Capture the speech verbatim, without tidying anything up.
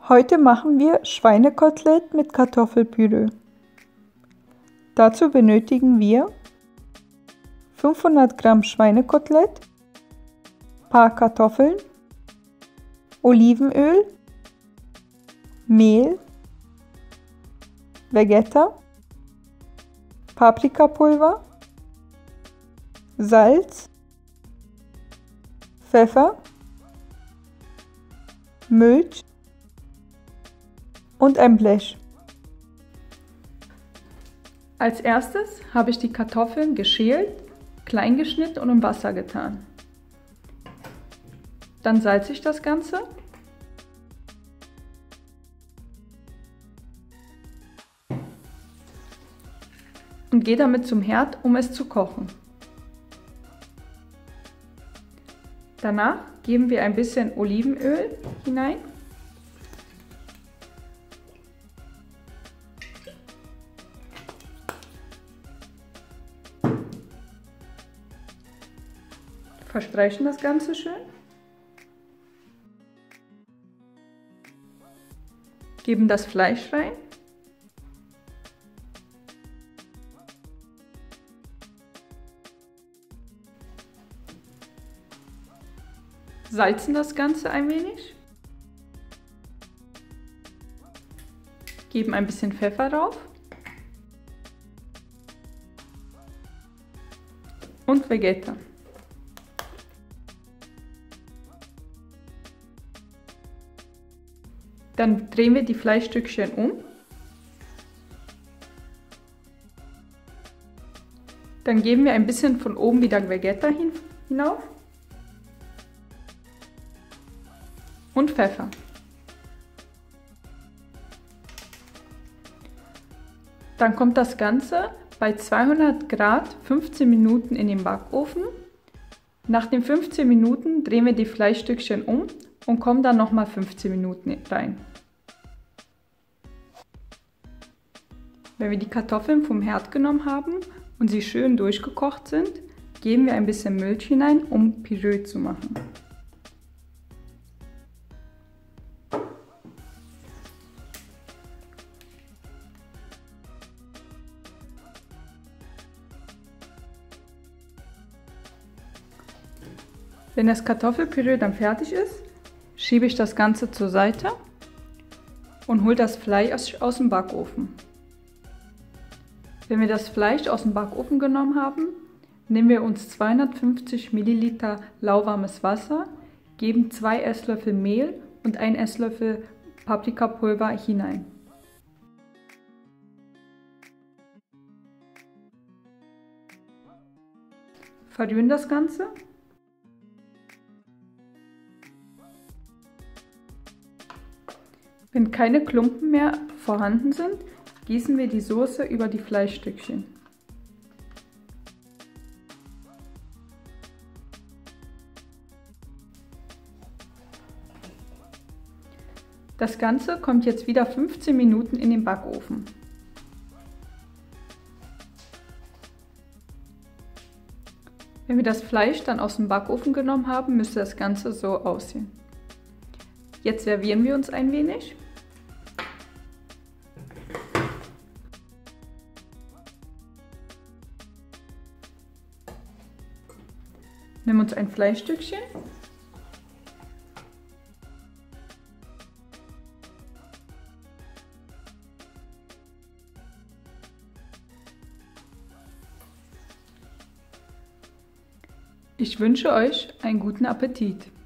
Heute machen wir Schweinekotelett mit Kartoffelpüree. Dazu benötigen wir fünfhundert Gramm Schweinekotelett, paar Kartoffeln, Olivenöl, Mehl, Vegeta, Paprikapulver, Salz, Pfeffer, Milch und ein Blech. Als erstes habe ich die Kartoffeln geschält, klein geschnitten und im Wasser getan. Dann salze ich das Ganze. Und gehe damit zum Herd, um es zu kochen. Danach geben wir ein bisschen Olivenöl hinein. Verstreichen das Ganze schön. Geben das Fleisch rein. Salzen das Ganze ein wenig. Geben ein bisschen Pfeffer drauf. Und Vegeta. Dann drehen wir die Fleischstückchen um. Dann geben wir ein bisschen von oben wieder Vegeta hin, hinauf. Und Pfeffer. Dann kommt das Ganze bei zweihundert Grad fünfzehn Minuten in den Backofen. Nach den fünfzehn Minuten drehen wir die Fleischstückchen um und kommen dann nochmal fünfzehn Minuten rein. Wenn wir die Kartoffeln vom Herd genommen haben und sie schön durchgekocht sind, geben wir ein bisschen Milch hinein, um Püree zu machen. Wenn das Kartoffelpüree dann fertig ist, schiebe ich das Ganze zur Seite und hole das Fleisch aus dem Backofen. Wenn wir das Fleisch aus dem Backofen genommen haben, nehmen wir uns zweihundertfünfzig Milliliter lauwarmes Wasser, geben zwei Esslöffel Mehl und ein Esslöffel Paprikapulver hinein. Verrühren das Ganze. Wenn keine Klumpen mehr vorhanden sind, gießen wir die Soße über die Fleischstückchen. Das Ganze kommt jetzt wieder fünfzehn Minuten in den Backofen. Wenn wir das Fleisch dann aus dem Backofen genommen haben, müsste das Ganze so aussehen. Jetzt servieren wir uns ein wenig. Nehmen uns ein Fleischstückchen. Ich wünsche euch einen guten Appetit.